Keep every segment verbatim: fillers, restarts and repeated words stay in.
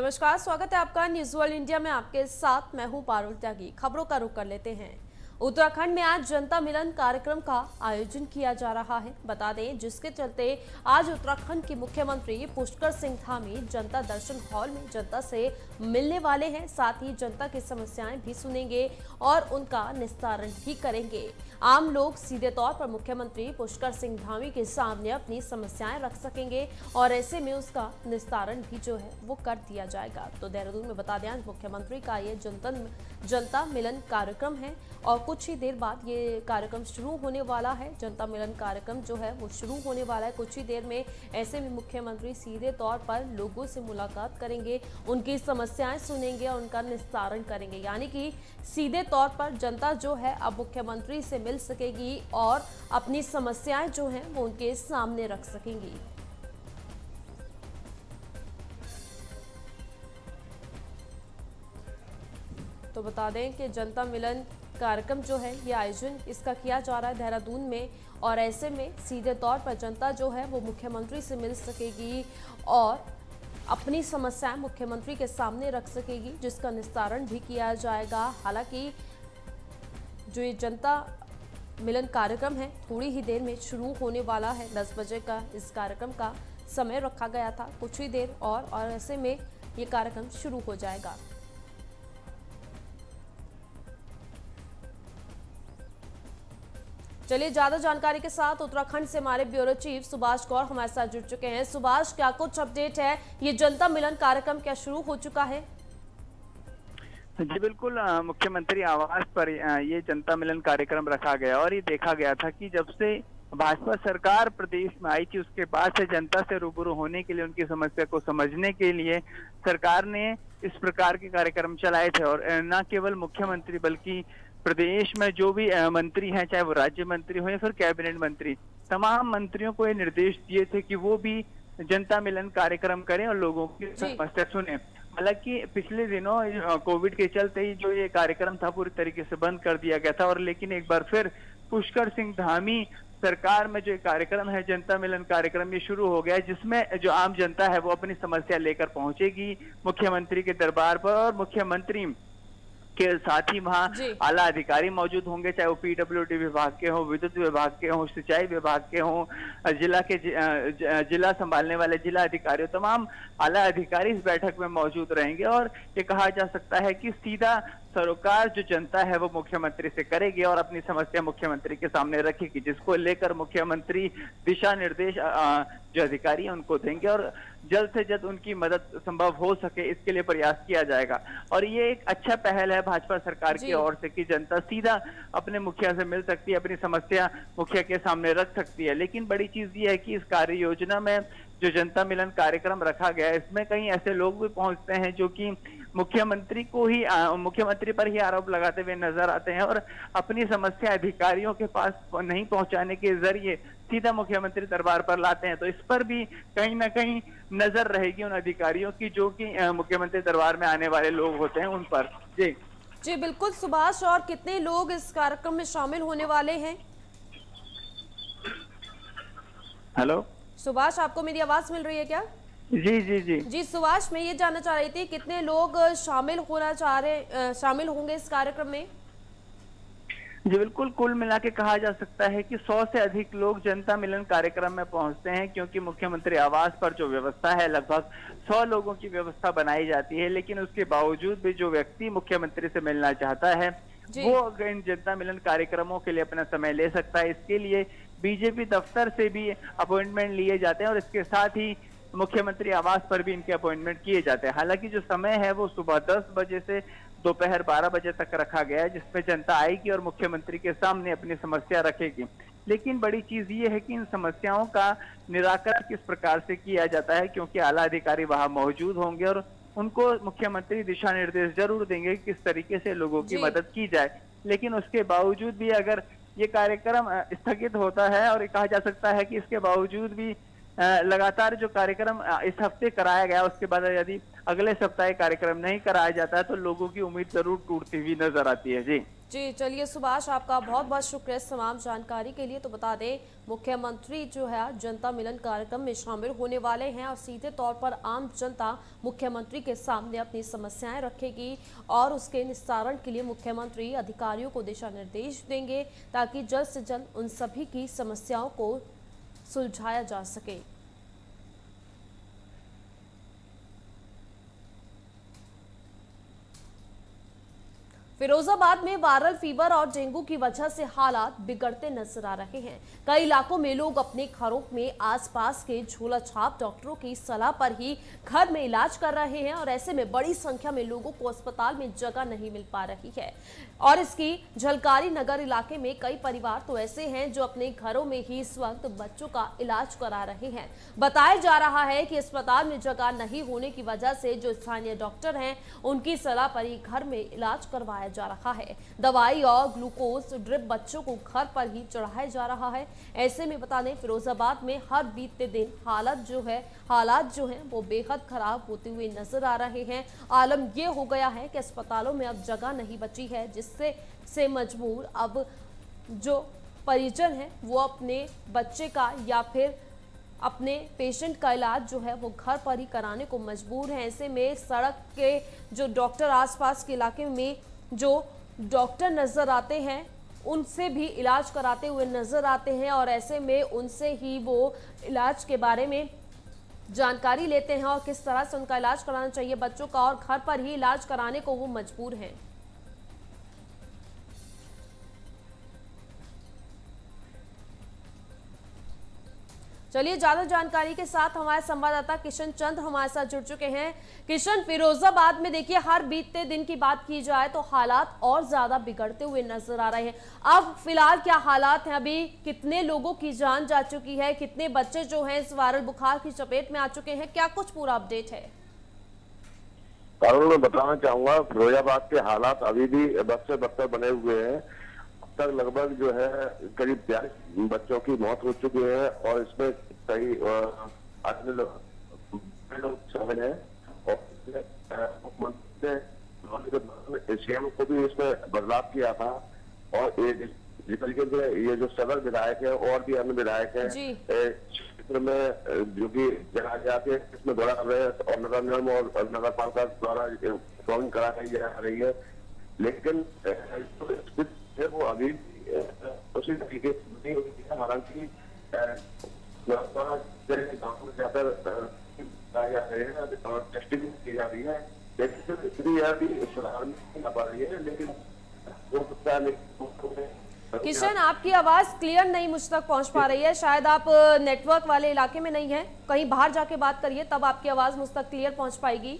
नमस्कार, स्वागत है आपका न्यूज वर्ल्ड इंडिया में। आपके साथ मैं हूं पारुल त्यागी। खबरों का रुख कर लेते हैं। उत्तराखंड में आज जनता मिलन कार्यक्रम का आयोजन किया जा रहा है। बता दें, जिसके चलते आज उत्तराखंड के मुख्यमंत्री पुष्कर सिंह धामी जनता दर्शन हॉल में जनता से मिलने वाले हैं। साथ ही जनता की समस्याएं भी सुनेंगे और उनका निस्तारण भी करेंगे। आम लोग सीधे तौर पर मुख्यमंत्री पुष्कर सिंह धामी के सामने अपनी समस्याएं रख सकेंगे और ऐसे में उसका निस्तारण भी जो है वो कर दिया जाएगा। तो देहरादून में बता दें, आज मुख्यमंत्री का ये जनता जनता मिलन कार्यक्रम है और कुछ ही देर बाद ये कार्यक्रम शुरू होने वाला है। जनता मिलन कार्यक्रम जो है वो शुरू होने वाला है कुछ ही देर में। ऐसे में मुख्यमंत्री सीधे तौर पर लोगों से मुलाकात करेंगे, उनकी समस्याएं सुनेंगे और उनका निस्तारण करेंगे। यानी कि सीधे तौर पर जनता जो है अब मुख्यमंत्री से मिल सकेगी और अपनी समस्याएं जो हैं वो उनके सामने रख सकेंगी। तो बता दें कि जनता मिलन कार्यक्रम जो है ये आयोजन इसका किया जा रहा है देहरादून में और ऐसे में सीधे तौर पर जनता जो है वो मुख्यमंत्री से मिल सकेगी और अपनी समस्याएं मुख्यमंत्री के सामने रख सकेगी, जिसका निस्तारण भी किया जाएगा। हालांकि जो ये जनता मिलन कार्यक्रम है थोड़ी ही देर में शुरू होने वाला है। दस बजे का इस कार्यक्रम का समय रखा गया था, कुछ ही देर और और ऐसे में ये कार्यक्रम शुरू हो जाएगा। चलिए, ज्यादा जानकारी के साथ उत्तराखंड से हमारे ब्यूरो चीफ सुभाष गौर हमारे साथ जुड़ चुके हैं। सुभाष, क्या कुछ अपडेट है? ये जनता मिलन कार्यक्रम क्या शुरू हो चुका है? जी बिल्कुल, मुख्यमंत्री आवास पर ये जनता मिलन कार्यक्रम रखा गया और ये देखा गया था कि जब से भाजपा सरकार प्रदेश में आई थी उसके बाद से जनता से रूबरू होने के लिए, उनकी समस्या को समझने के लिए सरकार ने इस प्रकार के कार्यक्रम चलाए थे। और न केवल मुख्यमंत्री बल्कि प्रदेश में जो भी मंत्री हैं, चाहे वो राज्य मंत्री हो या फिर कैबिनेट मंत्री, तमाम मंत्रियों को ये निर्देश दिए थे कि वो भी जनता मिलन कार्यक्रम करें और लोगों की समस्या सुने। हालांकि पिछले दिनों कोविड के चलते ही जो ये कार्यक्रम था पूरी तरीके से बंद कर दिया गया था और लेकिन एक बार फिर पुष्कर सिंह धामी सरकार में जो कार्यक्रम है जनता मिलन कार्यक्रम ये शुरू हो गया है, जिसमें जो आम जनता है वो अपनी समस्या लेकर पहुंचेगी मुख्यमंत्री के दरबार पर और मुख्यमंत्री के साथ ही वहाँ आला अधिकारी मौजूद होंगे, चाहे वो पीडब्ल्यूडी विभाग के हों, विद्युत विभाग के हों, सिंचाई विभाग के हों, जिला के जिला संभालने वाले जिला अधिकारी, तमाम आला अधिकारी इस बैठक में मौजूद रहेंगे। और ये कहा जा सकता है कि सीधा सरोकार जो जनता है वो मुख्यमंत्री से करेगी और अपनी समस्या मुख्यमंत्री के सामने रखेगी, जिसको लेकर मुख्यमंत्री दिशा निर्देश जो अधिकारी हैं उनको देंगे और जल्द से जल्द उनकी मदद संभव हो सके इसके लिए प्रयास किया जाएगा। और ये एक अच्छा पहल है भाजपा सरकार की ओर से कि जनता सीधा अपने मुखिया से मिल सकती है, अपनी समस्या मुखिया के सामने रख सकती है। लेकिन बड़ी चीज ये है कि इस कार्य योजना में जो जनता मिलन कार्यक्रम रखा गया है इसमें कई ऐसे लोग भी पहुंचते हैं जो कि मुख्यमंत्री को ही मुख्यमंत्री पर ही आरोप लगाते हुए नजर आते हैं और अपनी समस्या अधिकारियों के पास नहीं पहुंचाने के जरिए सीधा मुख्यमंत्री दरबार पर लाते हैं। तो इस पर भी कहीं ना कहीं नजर रहेगी उन अधिकारियों की जो कि मुख्यमंत्री दरबार में आने वाले लोग होते हैं उन पर। जी जी बिल्कुल सुभाष, और कितने लोग इस कार्यक्रम में शामिल होने वाले हैं? हेलो सुभाष, आपको मेरी आवाज मिल रही है क्या? जी जी जी जी सुभाष, मैं ये जानना चाह रही थी कितने लोग शामिल होना चाह रहे शामिल होंगे इस कार्यक्रम में? जी बिल्कुल, कुल मिला के कहा जा सकता है कि सौ से अधिक लोग जनता मिलन कार्यक्रम में पहुंचते हैं, क्योंकि मुख्यमंत्री आवास पर जो व्यवस्था है लगभग सौ लोगों की व्यवस्था बनाई जाती है। लेकिन उसके बावजूद भी जो व्यक्ति मुख्यमंत्री से मिलना चाहता है वो इन जनता मिलन कार्यक्रमों के लिए अपना समय ले सकता है। इसके लिए बीजेपी दफ्तर से भी अपॉइंटमेंट लिए जाते हैं और इसके साथ ही मुख्यमंत्री आवास पर भी इनके अपॉइंटमेंट किए जाते हैं। हालांकि जो समय है वो सुबह दस बजे से दोपहर बारह बजे तक रखा गया है, जिसमें जनता आएगी और मुख्यमंत्री के सामने अपनी समस्या रखेगी। लेकिन बड़ी चीज ये है कि इन समस्याओं का निराकरण किस प्रकार से किया जाता है, क्योंकि आला अधिकारी वहां मौजूद होंगे और उनको मुख्यमंत्री दिशा निर्देश जरूर देंगे कि किस तरीके से लोगों की मदद की जाए। लेकिन उसके बावजूद भी अगर ये कार्यक्रम स्थगित होता है और कहा जा सकता है कि इसके बावजूद भी लगातार जो कार्यक्रम इस हफ्ते कराया गया उसके बाद यदि अगले सप्ताह कार्यक्रम नहीं कराया जाता है तो लोगों की उम्मीद जरूर टूटती हुई नजर आती है। जी जी चलिए सुभाष, आपका बहुत बहुत शुक्रिया इस तमाम जानकारी के लिए। तो बता दें मुख्यमंत्री जो है जनता मिलन कार्यक्रम में शामिल होने वाले हैं और सीधे तौर पर आम जनता मुख्यमंत्री के सामने अपनी समस्याएं रखेगी और उसके निस्तारण के लिए मुख्यमंत्री अधिकारियों को दिशा निर्देश देंगे ताकि जल्द से जल्द उन सभी की समस्याओं को सुलझाया जा सके। फिरोजाबाद में वायरल फीवर और डेंगू की वजह से हालात बिगड़ते नजर आ रहे हैं। कई इलाकों में लोग अपने घरों में आसपास के झोला छाप डॉक्टरों की सलाह पर ही घर में इलाज कर रहे हैं और ऐसे में बड़ी संख्या में लोगों को अस्पताल में जगह नहीं मिल पा रही है। और इसकी झलकारी नगर इलाके में कई परिवार तो ऐसे हैं जो अपने घरों में ही इस वक्त बच्चों का इलाज करा रहे हैं। बताया जा रहा है कि अस्पताल में जगह नहीं होने की वजह से जो स्थानीय डॉक्टर हैं उनकी सलाह पर ही घर में इलाज करवाया जा रहा है। दवाई और ग्लूकोज ड्रिप बच्चों को घर पर ही चढ़ाया जा रहा है। ऐसे में बता दें फिरोजाबाद में हर बीतते दिन हालत जो है हालात जो हैं वो बेहद खराब होते हुए नजर आ रहे हैं। आलम ये हो गया है कि अस्पतालों में अब जगह नहीं बची है, जिससे से मजबूर अब जो परिजन है वो अपने बच्चे का या फिर अपने पेशेंट का इलाज जो है वो घर पर ही कराने को मजबूर है। ऐसे में सड़क के जो डॉक्टर आसपास के इलाके में जो डॉक्टर नजर आते हैं उनसे भी इलाज कराते हुए नजर आते हैं और ऐसे में उनसे ही वो इलाज के बारे में जानकारी लेते हैं और किस तरह से उनका इलाज कराना चाहिए बच्चों का, और घर पर ही इलाज कराने को वो मजबूर हैं। चलिए ज्यादा जानकारी के साथ हमारे संवाददाता किशन चंद्र हमारे साथ जुड़ चुके हैं। किशन, फिरोजाबाद में देखिए हर बीतते दिन की बात की जाए तो हालात और ज्यादा बिगड़ते हुए नजर आ रहे हैं। अब फिलहाल क्या हालात हैं, अभी कितने लोगों की जान जा चुकी है, कितने बच्चे जो हैं इस वायरल बुखार की चपेट में आ चुके हैं, क्या कुछ पूरा अपडेट है? कारुण, मैं बताना चाहूंगा फिरोजाबाद के हालात अभी भी बद से बदतर बने हुए हैं। तक लगभग जो है करीब बयालीस बच्चों की मौत हो चुकी है और इसमें कई अन्य लोग शामिल हैं और सीएम को भी इसमें बदलाव किया था। और जिस तरीके से ये जो सदर विधायक है और भी अन्य विधायक है क्षेत्र में जो कि जगह जाके इसमें दौरा कर रहे हैं और नगर निगम और नगर पालिका द्वारा ड्रॉइंग कराई जा रही है, लेकिन है वो अभी उसी तरीके से नहीं हुई है। हालांकि गाँव में जाकर टेस्टिंग की जा रही है, लेकिन यह भी सुधार नहीं आ पा रही है। लेकिन किशन, आपकी आवाज क्लियर नहीं मुझ तक पहुंच पा रही है, शायद आप नेटवर्क वाले इलाके में नहीं है, कहीं बाहर जाके बात करिए तब आपकी आवाज मुझ तक क्लियर पहुंच पाएगी।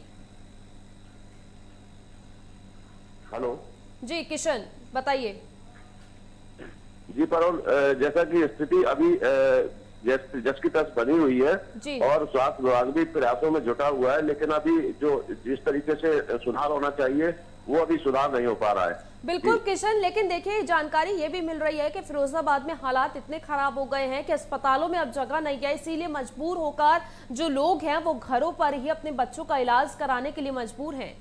हेलो जी किशन बताइए। जी परोल, जैसा कि स्थिति अभी जस की तस बनी हुई है और स्वास्थ्य विभाग भी प्रयासों में जुटा हुआ है, लेकिन अभी जो जिस तरीके से सुधार होना चाहिए वो अभी सुधार नहीं हो पा रहा है। बिल्कुल किशन, लेकिन देखिए जानकारी ये भी मिल रही है कि फिरोजाबाद में हालात इतने खराब हो गए हैं कि अस्पतालों में अब जगह नहीं है, इसीलिए मजबूर होकर जो लोग हैं वो घरों पर ही अपने बच्चों का इलाज कराने के लिए मजबूर हैं।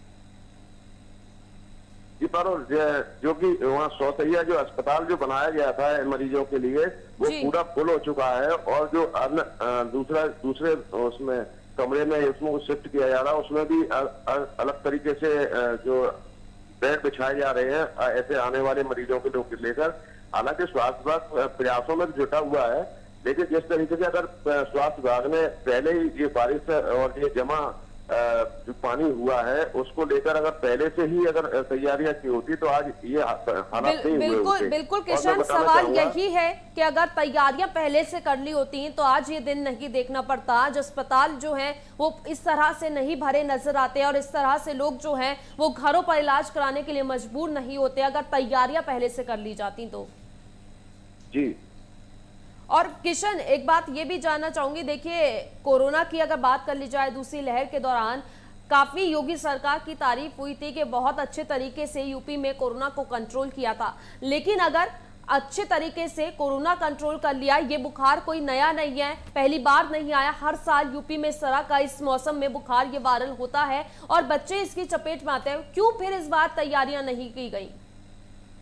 जी पर जो कि वहाँ सौतैया जो अस्पताल जो बनाया गया था मरीजों के लिए वो पूरा फुल हो चुका है और जो अन्य दूसरा दूसरे उसमें कमरे में उसमें शिफ्ट किया जा रहा है उसमें भी अलग तरीके से जो बेड बिछाए जा रहे हैं ऐसे आने वाले मरीजों के लोग लेकर। हालांकि स्वास्थ्य विभाग प्रयासों में जुटा हुआ है, लेकिन जिस तरीके से अगर स्वास्थ्य विभाग ने पहले ही ये बारिश और ये जमा जो पानी हुआ है उसको लेकर अगर पहले से ही अगर तैयारियां की होती तो आज ये हालात नहीं हुए बिल्कुल होते। बिल्कुल किशन, सवाल यही है कि अगर तैयारियां पहले से कर ली होती तो आज ये दिन नहीं देखना पड़ता। आज अस्पताल जो है वो इस तरह से नहीं भरे नजर आते और इस तरह से लोग जो हैं वो घरों पर इलाज कराने के लिए मजबूर नहीं होते अगर तैयारियां पहले से कर ली जाती तो। जी और किशन, एक बात ये भी जानना चाहूंगी, देखिए कोरोना की अगर बात कर ली जाए दूसरी लहर के दौरान काफी योगी सरकार की तारीफ हुई थी कि बहुत अच्छे तरीके से यूपी में कोरोना को कंट्रोल किया था, लेकिन अगर अच्छे तरीके से कोरोना कंट्रोल कर लिया, ये बुखार कोई नया नहीं है, पहली बार नहीं आया, हर साल यूपी में इस तरह का इस मौसम में बुखार ये वायरल होता है और बच्चे इसकी चपेट में आते हैं, क्यों फिर इस बार तैयारियां नहीं की गई?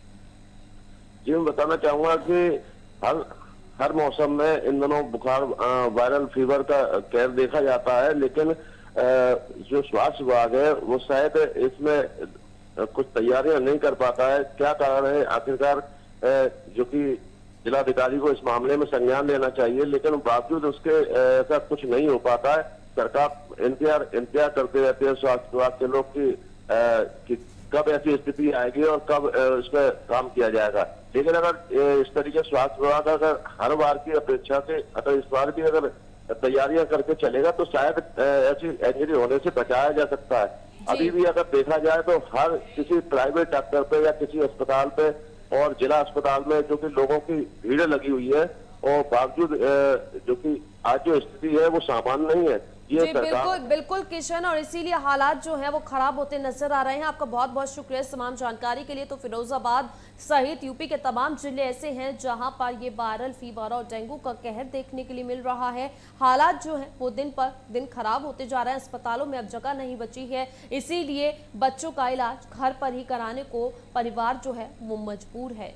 जी मैं बताना चाहूंगा कि हर हर मौसम में इन दोनों बुखार वायरल फीवर का कहर देखा जाता है, लेकिन जो स्वास्थ्य विभाग है वो शायद इसमें कुछ तैयारियां नहीं कर पाता है। क्या कारण है आखिरकार, जो कि जिलाधिकारी को इस मामले में संज्ञान लेना चाहिए, लेकिन बावजूद उसके ऐसा कुछ नहीं हो पाता है। सरकार इंतजार इंतजार करते रहते हैं स्वास्थ्य विभाग के लोग की, कि कब ऐसी स्थिति आएगी और कब इस पर काम किया जाएगा। लेकिन अगर इस तरीके स्वास्थ्य विभाग अगर हर बार की अपेक्षा से अगर इस बार भी अगर तैयारियां करके चलेगा तो शायद ऐसी इंजरी होने से बचाया जा सकता है। अभी भी अगर देखा जाए तो हर किसी प्राइवेट डॉक्टर पे या किसी अस्पताल पे और जिला अस्पताल में जो कि लोगों की भीड़ लगी हुई है, और बावजूद जो कि आज जो स्थिति है वो सामान्य नहीं है। जी बिल्कुल बिल्कुल किशन, और इसीलिए हालात जो है वो खराब होते नजर आ रहे हैं। आपका बहुत बहुत शुक्रिया इस तमाम जानकारी के लिए। तो फिरोजाबाद सहित यूपी के तमाम जिले ऐसे हैं जहां पर ये वायरल फीवर और डेंगू का कहर देखने के लिए मिल रहा है। हालात जो है वो दिन पर दिन खराब होते जा रहे हैं। अस्पतालों में अब जगह नहीं बची है, इसीलिए बच्चों का इलाज घर पर ही कराने को परिवार जो है वो मजबूर है।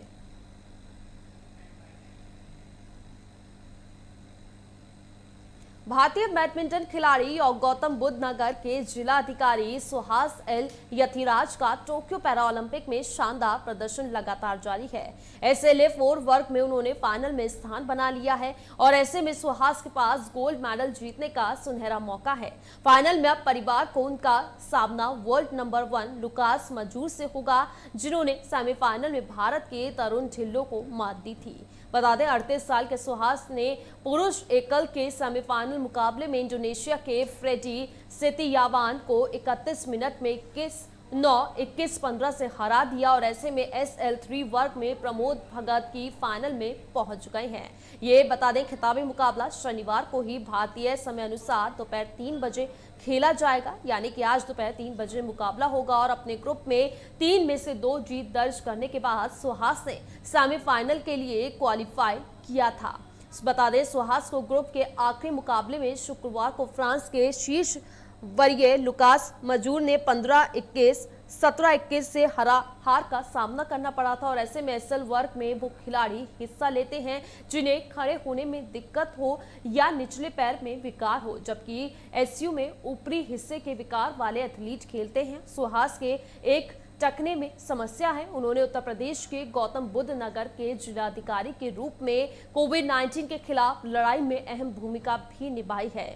भारतीय बैडमिंटन खिलाड़ी और गौतम बुद्ध नगर के जिला अधिकारी सुहास एल यथिराज का टोक्यो पैरा ओलंपिक में शानदार प्रदर्शन लगातार जारी है। एसएलए फोर वर्ग में उन्होंने फाइनल में स्थान बना लिया है और ऐसे में सुहास के पास गोल्ड मेडल जीतने का सुनहरा मौका है। फाइनल में अब परिवार को उनका सामना वर्ल्ड नंबर वन लुकास मजूर से होगा, जिन्होंने सेमीफाइनल में भारत के तरुण ढिल्लो को मात दी थी। बता दें अड़तीस साल के सुहास ने पुरुष एकल के सेमीफाइनल मुकाबले में इंडोनेशिया के फ्रेडी सेतियावान को इकतीस मिनट में इक्कीस नौ इक्कीस पंद्रह से हरा दिया और ऐसे में एस एल थ्री वर्ग में प्रमोद भगत की फाइनल में पहुंच गए हैं। ये बता दें खिताबी मुकाबला शनिवार को ही भारतीय समय अनुसार दोपहर तीन बजे खेला जाएगा, यानी कि आज दोपहर तीन बजे मुकाबला होगा। और अपने ग्रुप में तीन में से दो जीत दर्ज करने के बाद सुहास ने सेमीफाइनल के लिए क्वालिफाई किया था। बता दें सुहास को ग्रुप के आखिरी मुकाबले में शुक्रवार को फ्रांस के शीर्ष वरीय लुकास मजूर ने पंद्रह इक्कीस सत्रह इक्कीस से हरा हार का सामना करना पड़ा था। और ऐसे में एसएल वर्ग में वो खिलाड़ी हिस्सा लेते हैं जिन्हें खड़े होने में दिक्कत हो या निचले पैर में विकार हो, जबकि एसयू में ऊपरी हिस्से के विकार वाले एथलीट खेलते हैं। सुहास के एक टकने में समस्या है। उन्होंने उत्तर प्रदेश के गौतम बुद्ध नगर के जिलाधिकारी के रूप में कोविड नाइन्टीन के खिलाफ लड़ाई में अहम भूमिका भी निभाई है।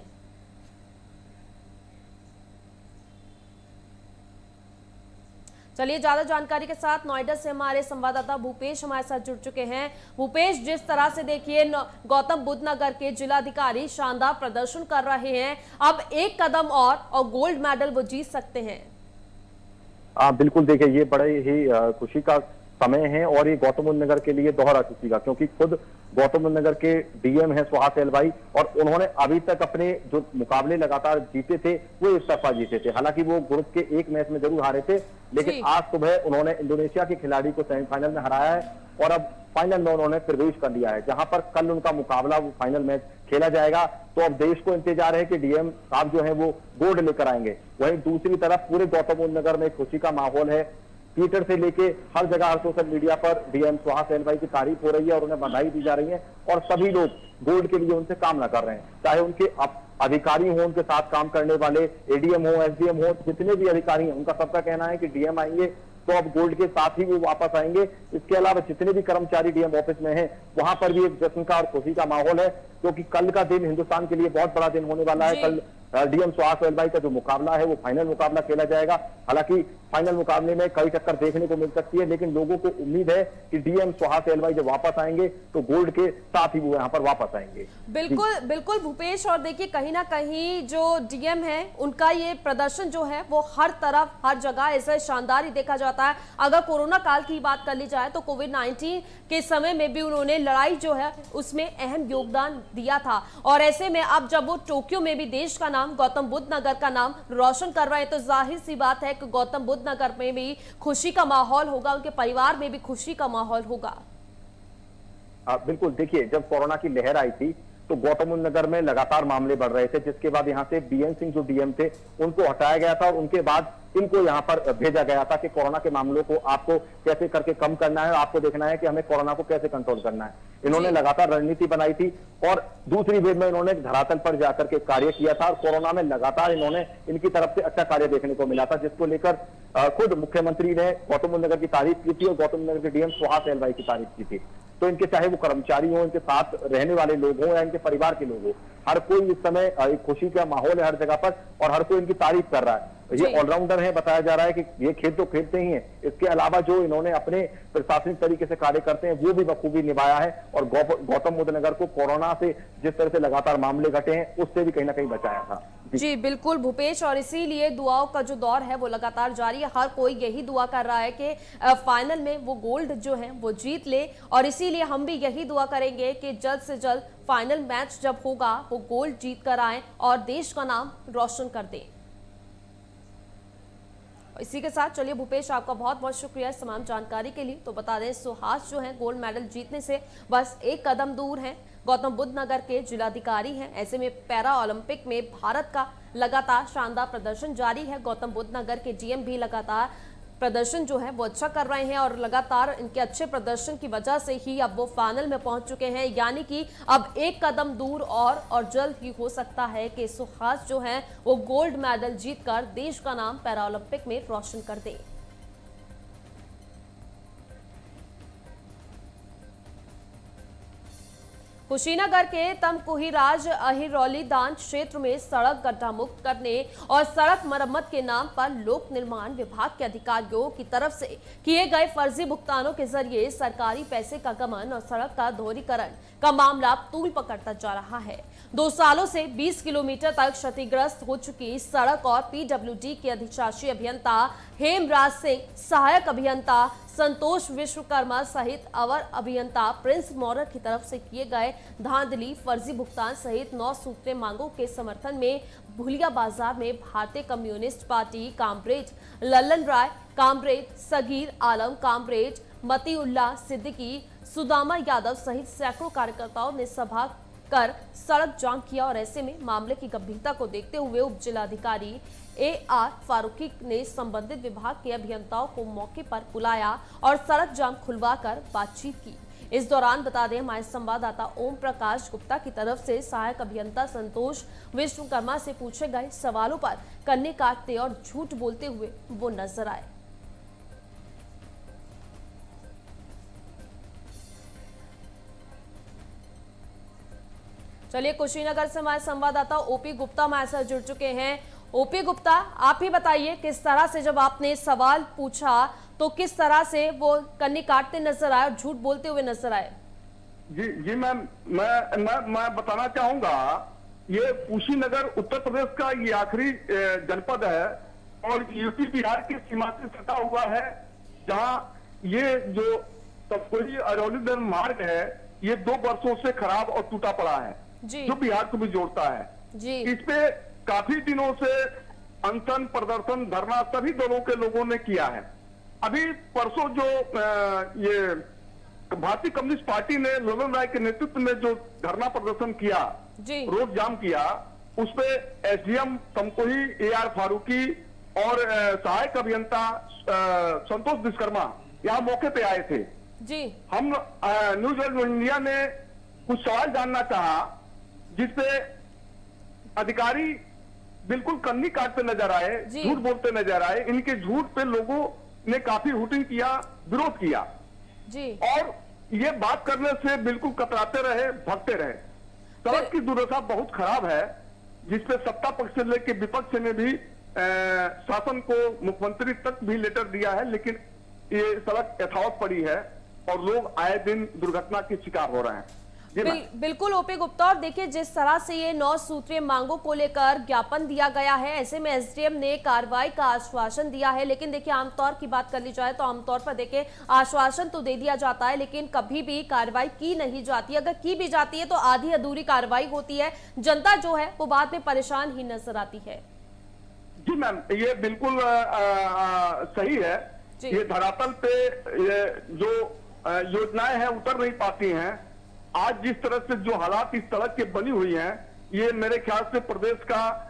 चलिए ज्यादा जानकारी के साथ नोएडा से हमारे संवाददाता भूपेश हमारे साथ जुड़ चुके हैं। भूपेश, जिस तरह से देखिए गौतम बुद्ध नगर के जिलाधिकारी शानदार प्रदर्शन कर रहे हैं, अब एक कदम और और गोल्ड मेडल वो जीत सकते हैं। आ, बिल्कुल देखिए ये बड़े ही खुशी का समय है और ये गौतम बुद्ध नगर के लिए दोहरा खुशी का, क्योंकि खुद गौतम बुद्ध नगर के डीएम है सुहास एल भाई और उन्होंने अभी तक अपने जो मुकाबले लगातार जीते थे वो एक तरफा जीते थे। हालांकि वो ग्रुप के एक मैच में जरूर हारे थे, लेकिन आज सुबह उन्होंने इंडोनेशिया के खिलाड़ी को सेमीफाइनल में हराया है और अब फाइनल में उन्होंने प्रवेश कर लिया है, जहां पर कल उनका मुकाबला वो फाइनल मैच खेला जाएगा। तो अब देश को इंतजार है कि डीएम साहब जो है वो गोल्ड लेकर आएंगे। वहीं दूसरी तरफ पूरे गौतम बुद्ध नगर में खुशी का माहौल है। ट्विटर से लेके हर जगह हर सोशल मीडिया पर डीएम सुहास एल भाई की तारीफ हो रही है और उन्हें बधाई दी जा रही है और सभी लोग गोल्ड के लिए उनसे कामना कर रहे हैं, चाहे उनके अधिकारी हो, उनके साथ काम करने वाले एडीएम हो, एसडीएम हो, जितने भी अधिकारी हैं उनका सबका कहना है कि डीएम आएंगे तो अब गोल्ड के साथ ही वो वापस आएंगे। इसके अलावा जितने भी कर्मचारी डीएम ऑफिस में हैं वहां पर भी एक जश्न का और खुशी का माहौल है, क्योंकि कल का दिन हिंदुस्तान के लिए बहुत बड़ा दिन होने वाला है। कल डीएम सुहास एल भाई का जो मुकाबला है वो फाइनल मुकाबला खेला जाएगा। हालांकि फाइनल मुकाबले में कई टक्कर देखने को मिल सकती है, लेकिन लोगों को उम्मीद है कि डीएम सुहास एल भाई जब वापस आएंगे तो गोल्ड के साथ ही वो यहाँ पर वापस आएंगे। बिल्कुल बिल्कुल भूपेश, और देखिए कहीं ना कहीं जो डीएम है उनका ये प्रदर्शन जो है वो हर तरफ हर जगह ऐसे शानदार ही देखा जाता है। अगर कोरोना काल की बात कर ली जाए तो कोविड नाइन्टीन के समय में भी उन्होंने लड़ाई जो है उसमें अहम योगदान दिया था और ऐसे में अब जब वो टोक्यो में भी देश का नाम गौतम बुद्ध नगर का नाम रोशन कर रहे हैं तो जाहिर सी बात है कि गौतम बुद्ध नगर में भी खुशी का माहौल होगा, उनके परिवार में भी खुशी का माहौल होगा। आ, बिल्कुल देखिए जब कोरोना की लहर आई थी तो गौतम बुद्ध नगर में लगातार मामले बढ़ रहे थे, जिसके बाद यहाँ से बीएन सिंह जो डीएम थे उनको हटाया गया था और उनके बाद इनको यहाँ पर भेजा गया था कि कोरोना के मामलों को आपको कैसे करके कम करना है, आपको देखना है कि हमें कोरोना को कैसे कंट्रोल करना है। इन्होंने लगातार रणनीति बनाई थी और दूसरी वेव में इन्होंने धरातल पर जाकर के कार्य किया था और कोरोना में लगातार इन्होंने इनकी तरफ से अच्छा कार्य देखने को मिला था, जिसको लेकर खुद मुख्यमंत्री ने गौतम बुद्ध नगर की तारीफ की थी और गौतम बुद्ध नगर के डीएम सुहास एलवाई की तारीफ की थी। तो इनके चाहे वो कर्मचारी हो, इनके साथ रहने वाले लोग हो या इनके परिवार के लोग हो, हर कोई इस समय एक खुशी का माहौल है हर जगह पर और हर कोई इनकी तारीफ कर रहा है। ये ऑलराउंडर है, बताया जा रहा है कि ये खेल तो खेलते ही हैं, इसके अलावा जो इन्होंने अपने प्रशासनिक तरीके से कार्य करते हैं वो भी बखूबी निभाया है और गौतम बुद्ध नगर को कोरोना से जिस तरह से लगातार मामले घटे हैं उससे भी कहीं ना कहीं बचाया था। जी बिल्कुल भूपेश, और इसीलिए दुआओं का जो दौर है वो लगातार जारी है। हर कोई यही दुआ कर रहा है कि फाइनल में वो गोल्ड जो है वो जीत ले और इसीलिए हम भी यही दुआ करेंगे कि जल्द से जल्द फाइनल मैच जब होगा वो गोल्ड जीत कर आए और देश का नाम रोशन कर दे। इसी के साथ चलिए भूपेश, आपका बहुत बहुत शुक्रिया इस तमाम जानकारी के लिए। तो बता दें सुहास जो है गोल्ड मेडल जीतने से बस एक कदम दूर हैं। गौतम बुद्ध नगर के जिलाधिकारी हैं। ऐसे में पैरा ओलंपिक में भारत का लगातार शानदार प्रदर्शन जारी है। गौतम बुद्ध नगर के डीएम भी लगातार प्रदर्शन जो है वो अच्छा कर रहे हैं और लगातार इनके अच्छे प्रदर्शन की वजह से ही अब वो फाइनल में पहुंच चुके हैं, यानी कि अब एक कदम दूर और और जल्द ही हो सकता है कि सुहास जो है वो गोल्ड मेडल जीतकर देश का नाम पैरा ओलंपिक में रोशन कर दे। कुशीनगर के तमकुहीराज अहिरौली दान क्षेत्र में सड़क गड्ढा मुक्त करने और सड़क मरम्मत के नाम पर लोक निर्माण विभाग के अधिकारियों की तरफ से किए गए फर्जी भुगतानों के जरिए सरकारी पैसे का गमन और सड़क का दोहरीकरण का मामला तूल पकड़ता जा रहा है। दो सालों से बीस किलोमीटर तक क्षतिग्रस्त हो चुकी सड़क और पीडब्ल्यूडी के अधिशासी अभियंता हेमराज सिंह, सहायक अभियंता संतोष विश्वकर्मा सहित अवर अभियंता प्रिंस मौर्य की तरफ से किए गए धांधली, फर्जी भुगतान सहित नौ सूत्रीय मांगों के समर्थन में भुलिया बाजार में Bharatiya communist party comrade Lallan Rai, comrade Sagir Alam, comrade Matiullah Siddiqui, Sudama Yadav सहित सैकड़ों कार्यकर्ताओं ने सभा कर सड़क जाम किया और ऐसे में मामले की गंभीरता को देखते हुए उप जिलाधिकारी ए आर फारूकी ने संबंधित विभाग के अभियंताओं को मौके पर बुलाया और सड़क जाम खुलवाकर बातचीत की। इस दौरान बता दें हमारे संवाददाता ओम प्रकाश गुप्ता की तरफ से सहायक अभियंता संतोष विश्वकर्मा से पूछे गए सवालों पर कन्ने काटते और झूठ बोलते हुए वो नजर आए। चलिए कुशीनगर से हमारे संवाददाता ओपी गुप्ता हमारे साथ जुड़ चुके हैं। ओपी गुप्ता, आप ही बताइए किस तरह से जब आपने सवाल पूछा तो किस तरह से वो कन्नी काटते नजर आए और झूठ बोलते हुए नजर आए? जी जी मैम, मैं मैं मैं बताना चाहूंगा, ये कुशीनगर उत्तर प्रदेश का ये आखिरी जनपद है और यूपी बिहार की सीमा से सटा हुआ है, जहां ये जो तमकुही अरौली मार्ग है ये दो वर्षों से खराब और टूटा पड़ा है, जो बिहार को भी जोड़ता है। जी। इस पे काफी दिनों से अनशन, प्रदर्शन, धरना सभी दलों के लोगों ने किया है। अभी परसों जो ये भारतीय कम्युनिस्ट पार्टी ने लल्लन राय के नेतृत्व में जो धरना प्रदर्शन किया, रोड जाम किया, उस पे SDM Tamkuhi A R Farooqui और सहायक अभियंता संतोष विश्वकर्मा यहाँ मौके पे आए थे। जी। हम न्यूज इंडिया ने कुछ सवाल जानना चाहा जिसपे अधिकारी बिल्कुल कन्नी काटते नजर आए, झूठ बोलते नजर आए। इनके झूठ पे लोगों ने काफी हुटिंग किया, विरोध किया जी। और ये बात करने से बिल्कुल कतराते रहे, भगते रहे। सड़क की दुर्दशा बहुत खराब है, जिसपे सत्ता पक्ष से लेकर विपक्ष ने भी आ, शासन को, मुख्यमंत्री तक भी लेटर दिया है, लेकिन ये सड़क यथावत पड़ी है और लोग आए दिन दुर्घटना के शिकार हो रहे हैं। बिल, बिल्कुल ओपी गुप्ता, और देखिए जिस तरह से ये नौ सूत्रीय मांगों को लेकर ज्ञापन दिया गया है, ऐसे में एसडीएम ने कार्रवाई का आश्वासन दिया है, लेकिन देखिए आमतौर की बात कर ली जाए तो आमतौर पर देखिए आश्वासन तो दे दिया जाता है लेकिन कभी भी कार्रवाई की नहीं जाती। अगर की भी जाती है तो आधी अधूरी कार्रवाई होती है, जनता जो है वो बाद में परेशान ही नजर आती है। जी मैम, ये बिल्कुल आ, आ, सही है। ये धरातल पे ये जो योजनाएं हैं उतर नहीं पाती हैं। आज जिस तरह से जो हालात इस सड़क के बनी हुई हैं, ये मेरे ख्याल से प्रदेश का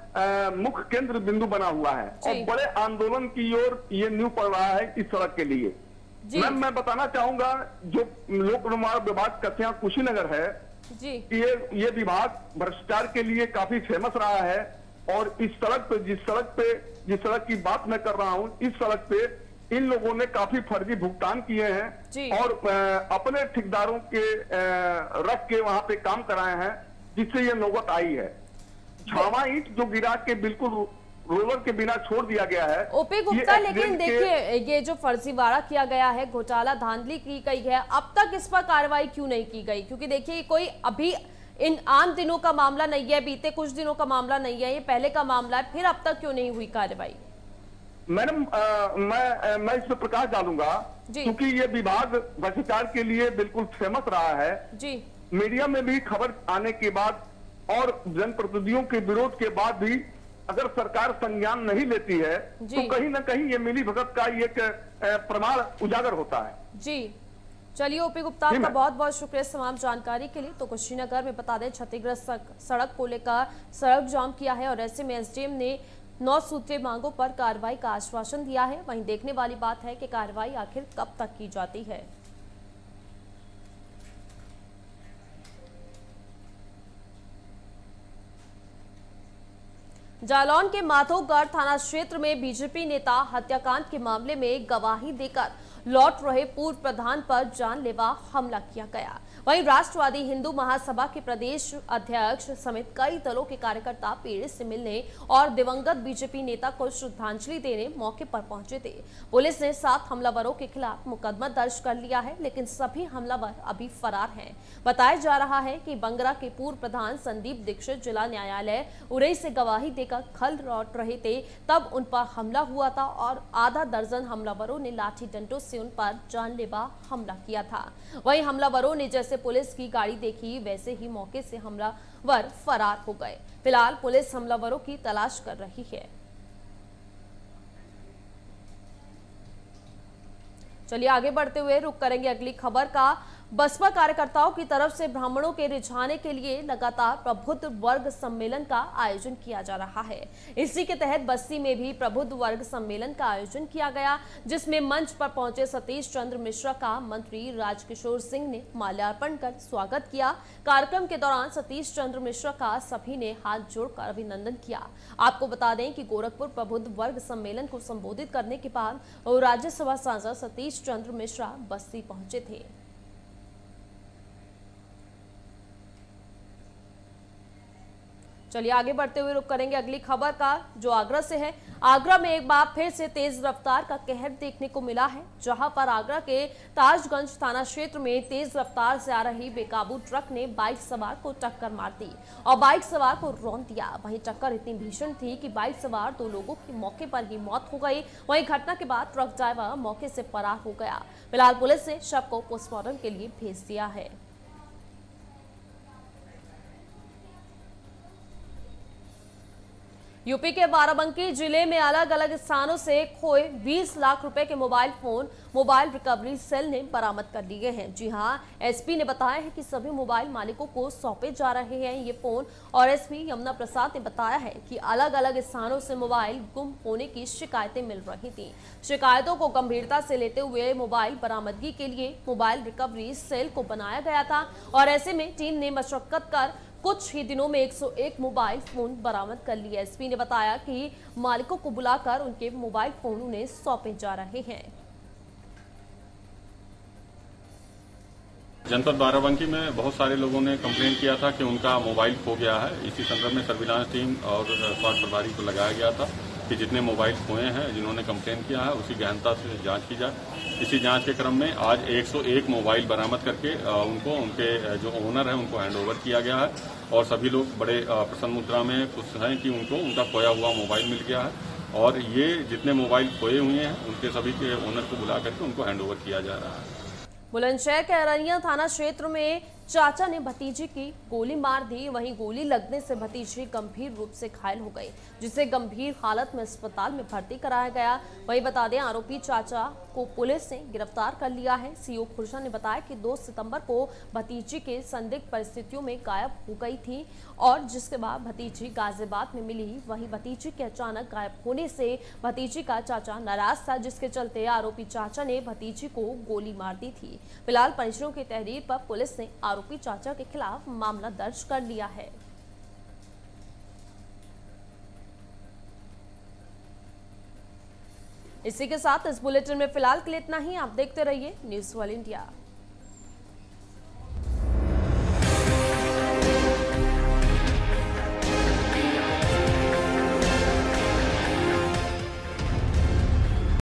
आ, मुख्य केंद्र बिंदु बना हुआ है और बड़े आंदोलन की ओर ये नींव पड़ रहा है इस सड़क के लिए। मैं मैं बताना चाहूंगा जो लोक निर्माण विभाग कस्या कुशीनगर है जी। ये ये विभाग भ्रष्टाचार के लिए काफी फेमस रहा है और इस सड़क पे जिस सड़क पे जिस सड़क की बात मैं कर रहा हूँ, इस सड़क पे इन लोगों ने काफी फर्जी भुगतान किए हैं और अपने ठेकेदारों के रख के वहां पे काम कराए हैं, जिससे ये नौबत आई है। छावा ईंट जो गिरा के बिल्कुल रोलर के बिना छोड़ दिया गया है। ओपी गुप्ता, लेकिन देखिए ये जो फर्जीवाड़ा किया गया है, घोटाला धांधली की गई है, अब तक इस पर कार्रवाई क्यों नहीं की गई? क्योंकि देखिए कोई अभी इन आम दिनों का मामला नहीं है, बीते कुछ दिनों का मामला नहीं है, ये पहले का मामला है, फिर अब तक क्यों नहीं हुई कार्रवाई? मैडम मैं मैं इस पर प्रकाश डालूंगा क्योंकि ये विभाग भ्रष्टाचार के लिए बिल्कुल फेमस रहा है जी। मीडिया में भी खबर आने के बाद और जनप्रतिनिधियों के विरोध के बाद भी अगर सरकार संज्ञान नहीं लेती है तो कहीं ना कहीं ये मिली भगत का एक प्रमाण उजागर होता है। जी चलिए ओपी गुप्ता, आपका बहुत बहुत शुक्रिया तमाम जानकारी के लिए। तो कुशीनगर में बता दें क्षतिग्रस्त सड़क को लेकर सड़क जाम किया है और ऐसे में एसडीएम ने नौ सूत्रीय मांगों पर कार्रवाई का आश्वासन दिया है। वहीं देखने वाली बात है कि कार्रवाई आखिर कब तक की जाती है। जालौन के माधोगढ़ थाना क्षेत्र में बीजेपी नेता हत्याकांड के मामले में गवाही देकर लौट रहे पूर्व प्रधान पर जानलेवा हमला किया गया। वहीं राष्ट्रवादी हिंदू महासभा के प्रदेश अध्यक्ष समेत कई दलों के कार्यकर्ता पीड़ित से मिलने और दिवंगत बीजेपी नेता को श्रद्धांजलि देने मौके पर पहुंचे थे। पुलिस ने सात हमलावरों के खिलाफ मुकदमा दर्ज कर लिया है, लेकिन सभी हमलावर अभी फरार हैं। बताया जा रहा है कि बंगरा के पूर्व प्रधान संदीप दीक्षित जिला न्यायालय उरई से गवाही देकर खल लौट रहे थे, तब उन पर हमला हुआ था और आधा दर्जन हमलावरों ने लाठी डंडों से उन पर जानलेवा हमला किया था। वहीं हमलावरों ने जैसे पुलिस की गाड़ी देखी वैसे ही मौके से हमलावर फरार हो गए। फिलहाल पुलिस हमलावरों की तलाश कर रही है। चलिए आगे बढ़ते हुए रुक करेंगे अगली खबर का। बसपा कार्यकर्ताओं की तरफ से ब्राह्मणों के रिझाने के लिए लगातार प्रबुद्ध वर्ग सम्मेलन का आयोजन किया जा रहा है। इसी के तहत बस्ती में भी प्रबुद्ध वर्ग सम्मेलन का आयोजन किया गया, जिसमें मंच पर पहुंचे सतीश चंद्र मिश्रा का मंत्री राजकिशोर सिंह ने माल्यार्पण कर स्वागत किया। कार्यक्रम के दौरान सतीश चंद्र मिश्रा का सभी ने हाथ जोड़कर अभिनंदन किया। आपको बता दें कि गोरखपुर प्रबुद्ध वर्ग सम्मेलन को संबोधित करने के बाद राज्यसभा सांसद सतीश चंद्र मिश्रा बस्ती पहुंचे थे। चलिए आगे बढ़ते हुए रुक करेंगे अगली खबर का, जो आगरा से है। आगरा में एक बार फिर से तेज रफ्तार का कहर देखने को मिला है, जहां पर आगरा के ताजगंज थाना क्षेत्र में तेज रफ्तार से आ रही बेकाबू ट्रक ने बाइक सवार को टक्कर मार दी और बाइक सवार को रौंद दिया। वहीं टक्कर इतनी भीषण थी कि बाइक सवार दो लोगों की मौके पर ही मौत हो गई। वहीं घटना के बाद ट्रक ड्राइवर मौके से फरार हो गया। फिलहाल पुलिस ने शव को पोस्टमार्टम के लिए भेज दिया है। यूपी के बाराबंकी जिले में अलग अलग स्थानों से खोए बीस लाख रुपए के mobile phone mobile recovery cell ने बरामद कर लिए हैं। जी हां, एसपी ने बताया है कि सभी मोबाइल मालिकों को सौंपे जा रहे हैं ये फोन। और एसपी यमुना प्रसाद ने बताया है कि अलग अलग स्थानों से मोबाइल गुम होने की शिकायतें मिल रही थी। शिकायतों को गंभीरता से लेते हुए मोबाइल बरामदगी के लिए मोबाइल रिकवरी सेल को बनाया गया था और ऐसे में टीम ने मशक्कत कर कुछ ही दिनों में एक सौ एक मोबाइल फोन बरामद कर लिए। एसपी ने बताया कि मालिकों को बुलाकर उनके मोबाइल फोन उन्हें सौंपे जा रहे हैं। जनपद बाराबंकी में बहुत सारे लोगों ने कंप्लेंट किया था कि उनका मोबाइल खो गया है। इसी संदर्भ में सर्विलांस टीम और स्वास्थ्य प्रभारी को लगाया गया था कि जितने मोबाइल खोए हैं, जिन्होंने कंप्लेंट किया है, उसी गहनता से जांच की जाए। इसी जांच के क्रम में आज एक सौ एक मोबाइल बरामद करके उनको उनके जो ओनर है उनको हैंडओवर किया गया है और सभी लोग बड़े प्रसन्न मुद्रा में खुश हैं कि उनको उनका खोया हुआ मोबाइल मिल गया है और ये जितने मोबाइल खोए हुए हैं उनके सभी के ओनर को बुला करके उनको हैंडओवर किया जा रहा है। बुलंदशहर के अररिया थाना क्षेत्र में चाचा ने भतीजी की गोली मार दी। वहीं गोली लगने से भतीजी गंभीर रूप से घायल हो गई, जिसे गंभीर हालत में अस्पताल में भर्ती कराया गया। वहीं बता दें, आरोपी चाचा को पुलिस ने गिरफ्तार कर लिया है। सीओ खुर्जा ने बताया कि दो सितंबर को भतीजी के संदिग्ध परिस्थितियों में गायब हो गई थी और जिसके बाद भतीजी गाजियाबाद में मिली। वहीं भतीजी के अचानक गायब होने से भतीजी का चाचा नाराज था, जिसके चलते आरोपी चाचा ने भतीजी को गोली मार दी थी। फिलहाल परिजनों की तहरीर पर पुलिस ने आरोपी चाचा के खिलाफ मामला दर्ज कर लिया है। इसी के साथ इस बुलेटिन में फिलहाल के लिए इतना ही। आप देखते रहिए न्यूज़ वर्ल्ड इंडिया।